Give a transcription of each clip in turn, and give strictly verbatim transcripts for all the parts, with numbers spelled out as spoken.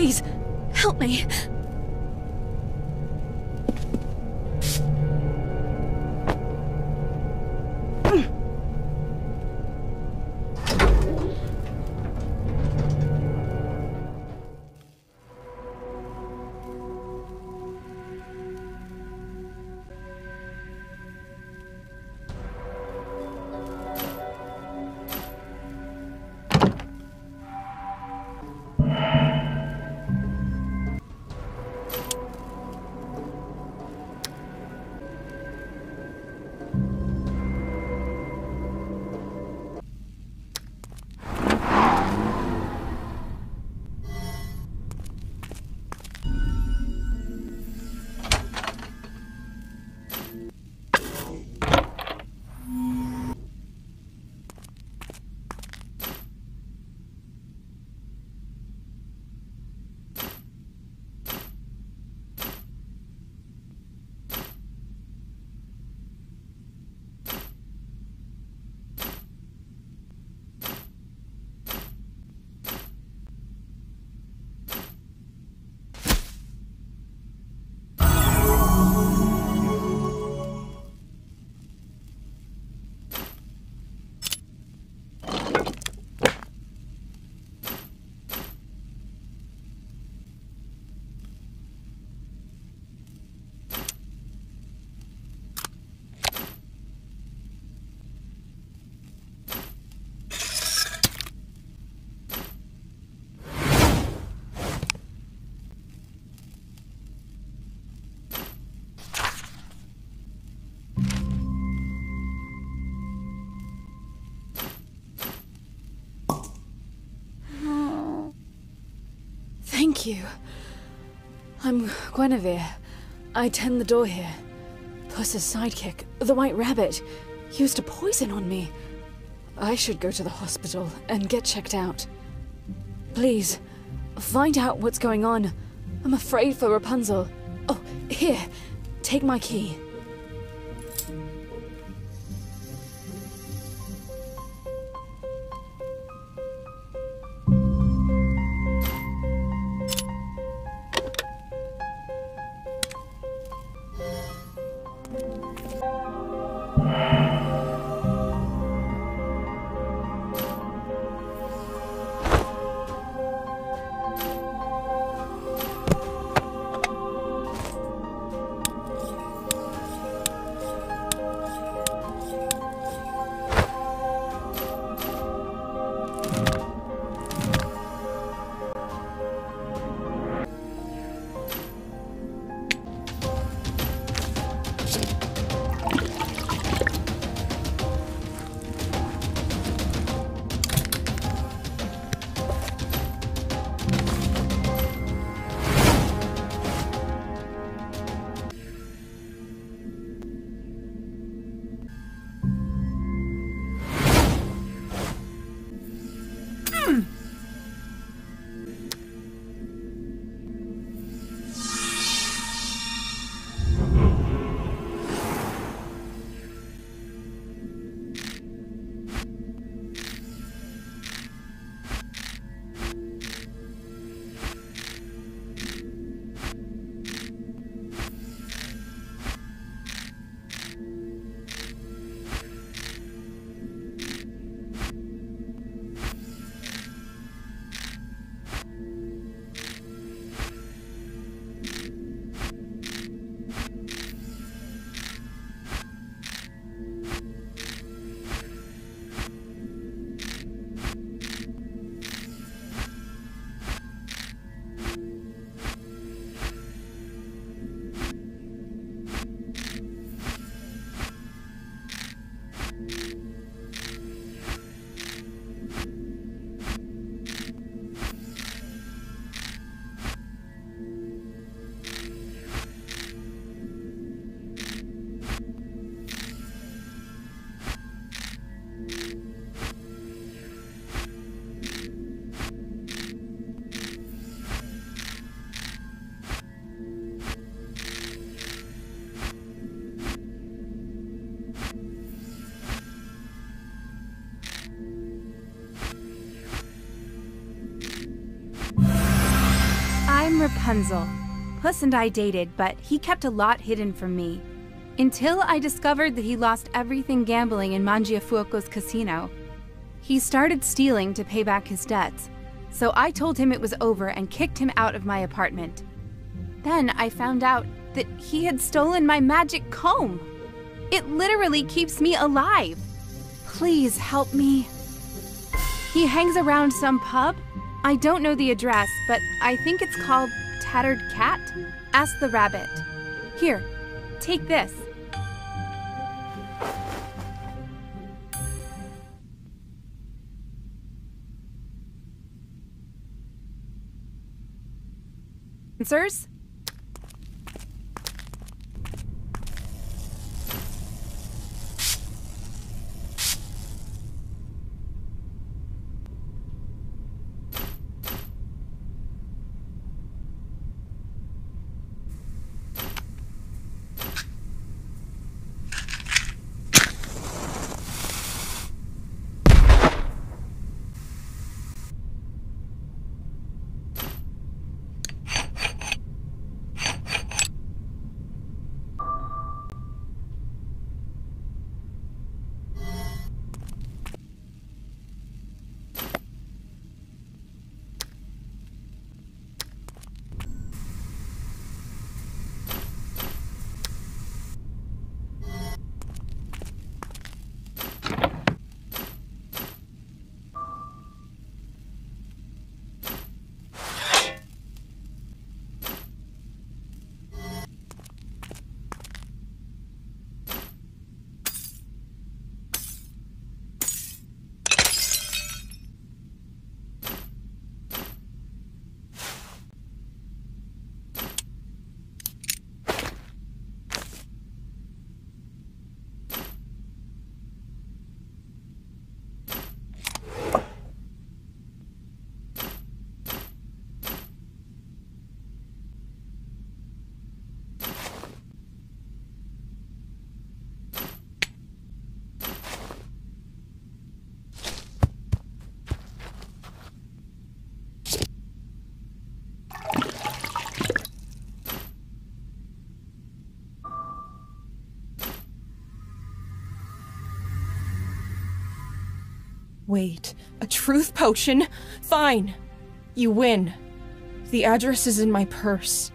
Please, help me. Thank you. I'm Guinevere. I tend the door here. Puss's sidekick, the White Rabbit, used a poison on me. I should go to the hospital and get checked out. Please, find out what's going on. I'm afraid for Rapunzel. Oh, here, take my key. Rapunzel. Puss and I dated, but he kept a lot hidden from me. Until I discovered that he lost everything gambling in Mangiafuoco's casino. He started stealing to pay back his debts, so I told him it was over and kicked him out of my apartment. Then I found out that he had stolen my magic comb. It literally keeps me alive. Please help me. He hangs around some pub. I don't know the address, but I think it's called Tattered Cat? Ask the rabbit. Here, take this. Answers? Wait, a truth potion? Fine. You win. The address is in my purse.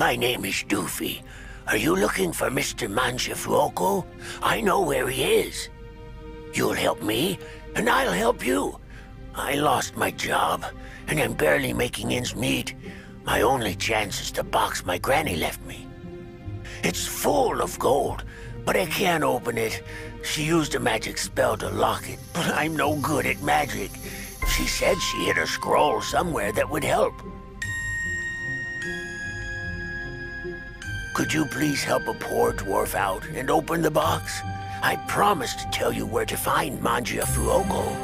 My name is Doofy. Are you looking for Mister Mangiafuoco? I know where he is. You'll help me, and I'll help you. I lost my job, and I'm barely making ends meet. My only chance is the box my granny left me. It's full of gold, but I can't open it. She used a magic spell to lock it, but I'm no good at magic. She said she hid a scroll somewhere that would help. Could you please help a poor dwarf out and open the box? I promise to tell you where to find Mangiafuoco.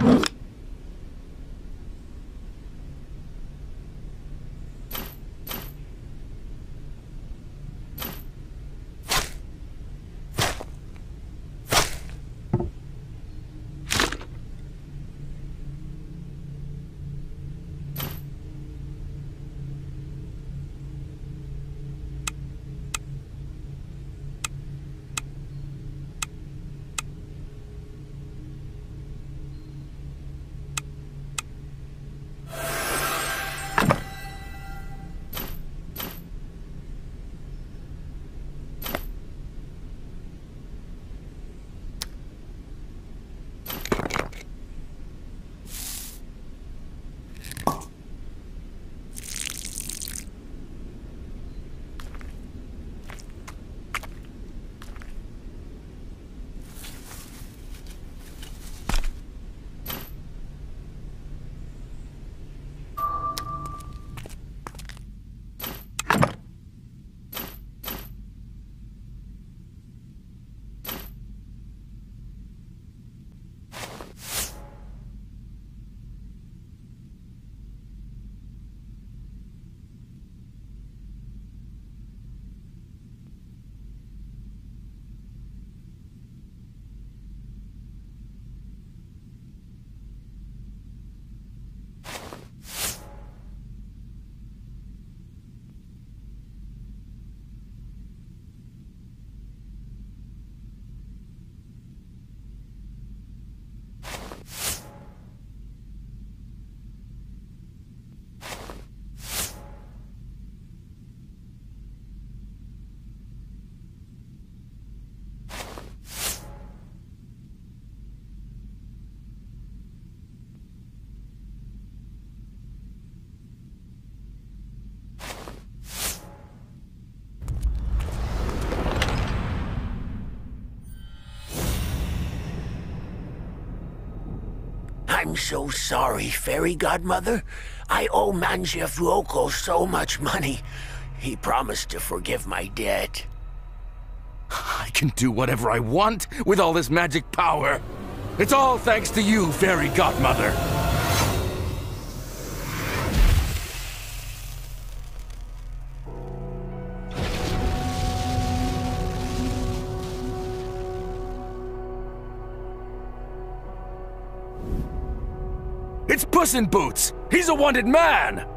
I'm so sorry, Fairy Godmother. I owe Mangiafuoco so much money. He promised to forgive my debt. I can do whatever I want with all this magic power. It's all thanks to you, Fairy Godmother. It's Puss in Boots! He's a wanted man!